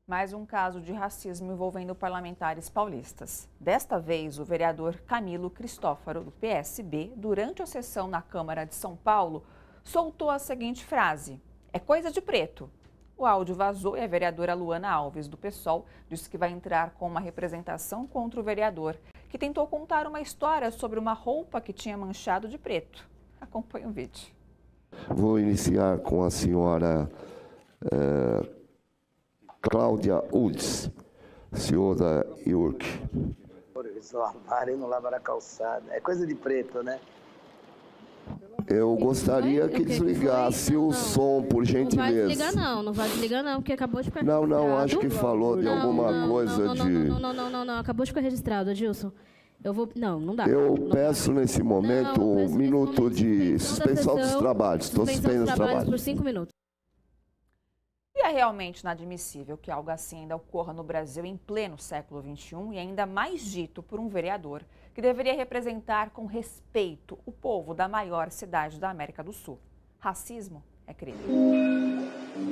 Mais um caso de racismo envolvendo parlamentares paulistas. Desta vez, o vereador Camilo Cristófaro, do PSB, durante a sessão na Câmara de São Paulo, soltou a seguinte frase: "É coisa de preto". O áudio vazou e a vereadora Luana Alves, do PSOL, disse que vai entrar com uma representação contra o vereador, que tentou contar uma história sobre uma roupa que tinha manchado de preto. Acompanhe o vídeo. Vou iniciar com a senhora Cláudia Ultz, senhora York. Eles lavaram e não lavaram a calçada. É coisa de preto, né? Eu gostaria que desligasse o som, por gentileza. Não vai desligar não, vai desligar não, porque acabou de ficar Não, registrado. não, acho que falou de alguma coisa de... Não, acabou de ficar registrado, Adilson. Eu vou... Não dá. Eu peço nesse momento um minuto de suspensão dos trabalhos. Estou suspendendo os trabalhos por 5 minutos. E é realmente inadmissível que algo assim ainda ocorra no Brasil em pleno século XXI e ainda mais dito por um vereador que deveria representar com respeito o povo da maior cidade da América do Sul. Racismo é crime.